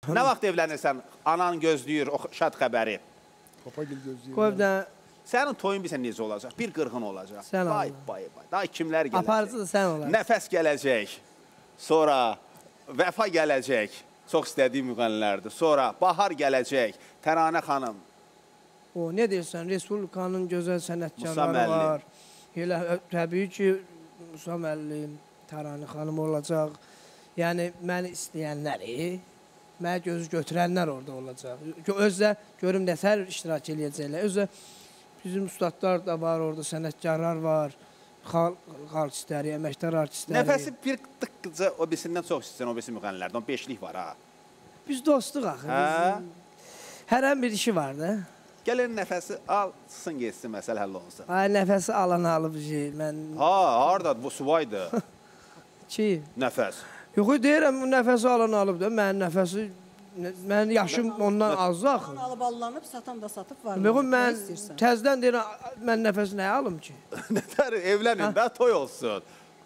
Nə vaxt evlənirsən, anan gözləyir o şad xəbəri. Papagil gözləyir. Qoy bir dənə Sənin toyun bilsən necə olacaq? Bir qırğın olacaq. Sən Vay, Allah. vay, vay. Daha kimlər gələcək? aparıcı da sən olar. Nəfəs gələcək. Sonra Vəfa gələcək. Çox istədiyim müğənnilərdir. Sonra Bahar gələcək. Təranə xanım. O, nə deyirsən? Respublikanın gözəl Musa sənətkarları müəllim. var. Elə təbii ki, Musa müəllim, Təranə xanım olacaq. Yəni, məni istəyənləri, mənə gözü götürənlər orada olacaq. Özlə görüm nətər iştirak eləyəcəklər. Özlə bizim ustadlar da var orada, sənətkarlar var. Xalq artistləri, əməkdar artistləri. Nəfəsi bir tıqqıca o birisindən çox istəyən o birisi müğənnilərdən. Beşlik var ha. Biz dostuq axı. Hə? Hərən bir işi var da. Gəlin nəfəsi alsın geçsin, məsələ həll olsun. Ay, nəfəsi alan alıb şey, mən... Ha, harada bu suvaydı. Ki? Nəfəs. Yox, deyirəm, nəfəsi alan alıb da, mənim nəfəsi... Mənim yaşım ondan azdı axı. Alıb allanıb, satan da satıb var. Yox, mən təzdən deyirəm, mən nəfəsi nəyə alım ki? Nətər, evlənin də, toy olsun.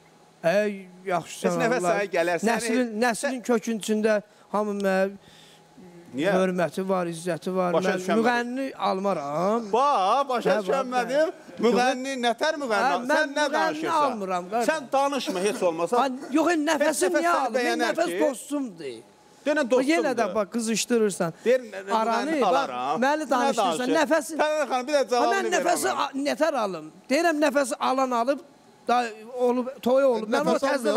Yaxşı, sən nəfəs sənə gələr. Nəslin köküncündə hamı mənə hörməti var, izzəti var. Mən müğənni almaram. Başa düşənmədim. Müğənni, nətər müğənni? Sən nə danışırsan? Sən danışma, heç olmasa. Yox, nəfəsi niyə alım? Mən nəfəs dostumdur. Denən dostumdur. Yenə də bax, qızışdırırsan. Aranı, məni danışdırırsan, nəfəsi... Təranə xanım, bir də cavabını verəm. Mən nəfəsi nətər alım? Deyirəm, nəfəsi alan alıb, toy olub, mən o təzdən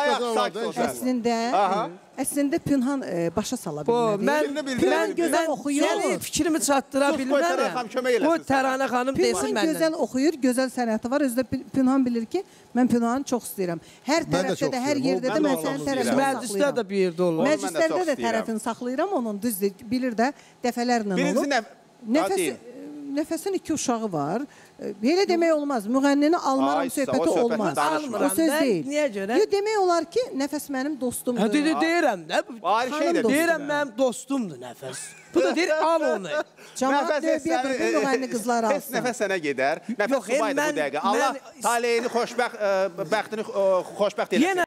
alıb. Əslində Pünhan başa sala bilmədi. Pünhan gözəl oxuyur. Fikrimi çatdıra bilmərəm. Qoy Təranə xanım desin məndən. Pünhan gözəl oxuyur, gözəl sənəti var. Özdə Pünhan bilir ki, mən Pünhanı çox istəyirəm. Hər tərəfdə də, hər yerdə də mən sənin tərəfini saxlayıram. Məclisdə də bir yerdə olur. Məclislərdə də tərəfini saxlayıram, onun düzdür, bilir də dəfələrlə olur. Nəfəsin 2 uşağı var. Belə demək olmaz. Müğənnini almaram söhbəti olmaz. O söz deyil. Niyə görə? Demək olar ki, nəfəs mənim dostumdur. Deyirəm də. Deyirəm mənim dostumdur nəfəs. Bu da deyir, al onu. Cəmaat dövbiyə bir müğənni qızlar alsın. Heç nəfəs sənə gedər. Nəfəs subaydı bu dəqiqə. Allah taleyini xoşbəxt, bəxtini xoşbəxt eləsin.